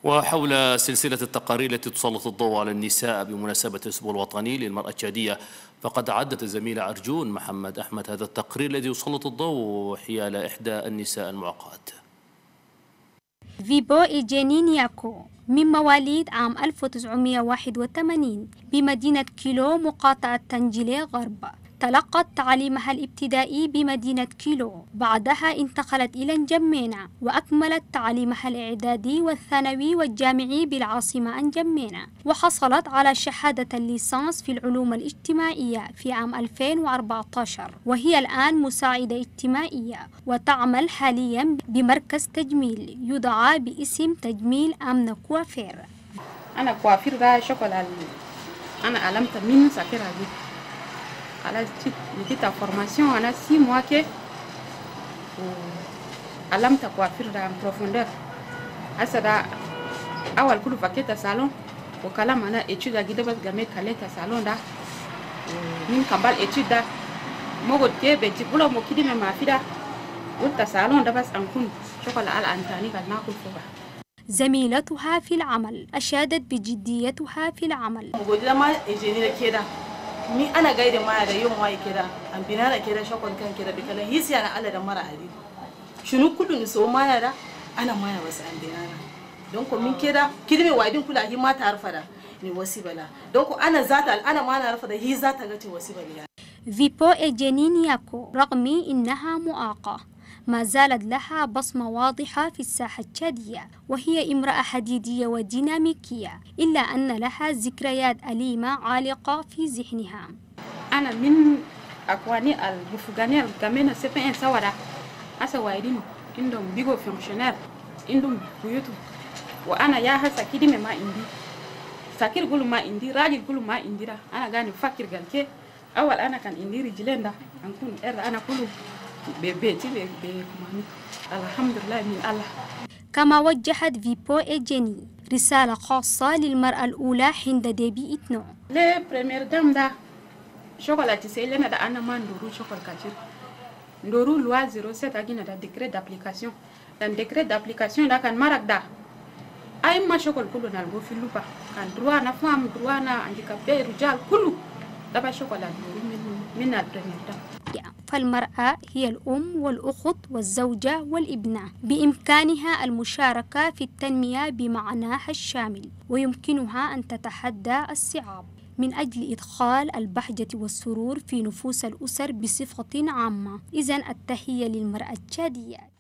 وحول سلسلة التقارير التي تسلط الضوء على النساء بمناسبة الأسبوع الوطني للمرأة التشادية، فقد عدت الزميلة أرجون محمد أحمد هذا التقرير الذي يسلط الضوء حيال إحدى النساء المعاقات. فيبو إيجيني نياكو من مواليد عام 1981 بمدينة كيلو مقاطعة تنجيلي غرب، تلقت تعليمها الابتدائي بمدينة كيلو، بعدها انتقلت إلى نجمينة وأكملت تعليمها الإعدادي والثانوي والجامعي بالعاصمة نجمينة، وحصلت على شهادة الليسانس في العلوم الاجتماعية في عام 2014، وهي الآن مساعدة اجتماعية وتعمل حاليا بمركز تجميل يدعى باسم تجميل آمنة كوافير. أنا كوافير ده شغل أنا علمت من ساكرة دي على نتيجة فورماسيون أنا 6 mois كي وعلمت كوافير ده بروفوندر. هسه ده أول كله فكيت صالون وكلام أنا إتشيد جدا بس جميع كليت صالون ده من كمبال إتشيد ده موجود كي بيجي بقوله مكيدي ما في ده قلت صالون ده بس أنكون شغل على أنتاني قد ناكل فوقه. زميلتها في العمل أشادت بجديتها في العمل. موجودة ما إجيني كده مي أنا قاعدة ما هذا يوم واي كده أم بنانا كده شكون كان كده بكلا هيسي أنا على دمارة هذه شنو كله نسوا ما هذا أنا ما هذا بس عندي أنا دونك من كده من وايدين كلها هي ما تعرف هذا نوصيبه لا دونك أنا ذات أنا ما نعرف هذا هي ذات قتي وصيبه لي. فيبو إيجيني نياكو رغم إنها معاقة ما زالت لها بصمة واضحة في الساحة التشادية، وهي امرأة حديدية وديناميكية، إلا أن لها ذكريات أليمة عالقة في ذهنها. أنا من أكواني البفوغاني الجامعة سبعين سوارة أسا وايدين عندهم بيجو فانكشنير عندهم بيوتو وأنا يا هسا كده ما عندي ساكر كله ما عندي راجل كله ما عندي أنا جاني فكر قال كي أول أنا كان عندي رجلين ده أكون أنا كله بيتي الحمد لله من الله. كما وجهت فيبو إيجيني رسالة خاصة للمرأة الأولى حين ديبي إتنو. ليه بريمير دام ده شغل تسيلنا ده أنا ما ندورو شغل كتير ندورو لوا 07 أجينا ده ديكريت دابليكاسيون ده ديكريت دابليكاسيون ده كان مرق ده أي ما شغل كله نلقو في اللوبا كان دروانا فام دروانا عندك بي رجال كله ده بشغل ندورو من البريمير دام. فالمرأة هي الأم والأخت والزوجة والابنة، بإمكانها المشاركة في التنمية بمعناها الشامل، ويمكنها أن تتحدى الصعاب من أجل إدخال البهجة والسرور في نفوس الأسر بصفة عامة. إذن التحية للمرأة التشادية.